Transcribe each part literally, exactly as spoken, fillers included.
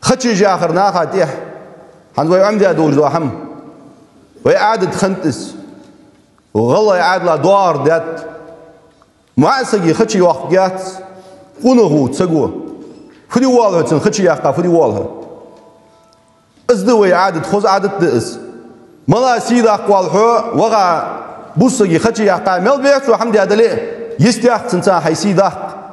خشي جاخر ناخاتيه هنوي عمدي أدوج دوحم وإعادة خنتس وغلا إعادة دوار دات معسكي خشي وقيات قنوه تسقوه فدي والها تن خشي يقع فدي والها أزدوي إعادة خذ إعادة دئس ملا سيدا قوالها وغا بوسكي خشي يقع مل بيت وحمدي أدلي يستيق تنسى حي سيدا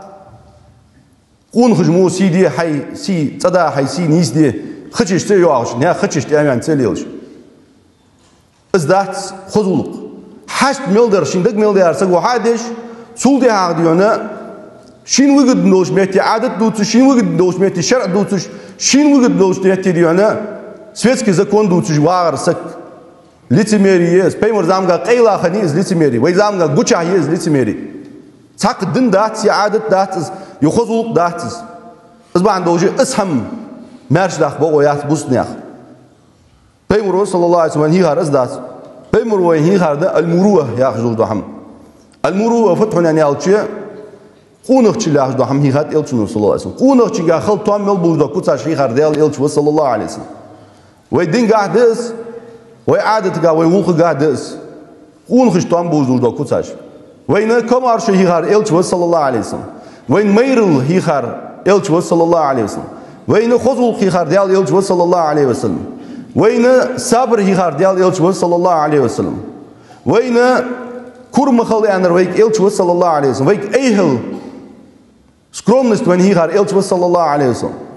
قون خجمو سيدي حي سي تدا حي سي نيسدي خشيش تيوعش نها خشيش تيمان تليلش ازدات خذولق حشت ملدر شندق ملدر سقو حادش سولدي هارديونا شين وجد دوش ميتي عادت دوتش شين وجد دوش ميتي شرع دوتش شين وجد دوش ميتي ديونا سويتسكي زكون دوتش واغر سك ليتميري يز بيمر زامغا قيلا خنيز ليتميري وي زامغا غوچا يز ليتميري ساق دن دات عادت داتس يخذولق داتس ازبان دوجي اسهم مارش داخ بوغويات بوسنياخ بيمر صلى الله عليه وسلم هي هار ازدات بيمر وي هي هار ده المروه يا خجول دوحم المروه فتحنا نيالچي قونق چلاخ دوحم هي هات الچنو صلى الله عليه وسلم قونق چيغا خل تومل بوجدا كوتاش هي هار ديال الچو صلى الله عليه وسلم وي دينغا دس وي عادتغا وي وخغا دس قونق توم بوجدا كوتاش وي نه كمارش هي هار الچو صلى الله عليه وسلم وي ميرل هي هار الچو صلى الله عليه وسلم وين خذوا خيار ديال الجو صلى الله عليه وسلم وين صبر خيار ديال الجو صلى الله عليه وسلم وين كرم خلي أنا ويك الجو صلى الله عليه وسلم ويك أيهل скромность وين خيار الجو صلى الله عليه وسلم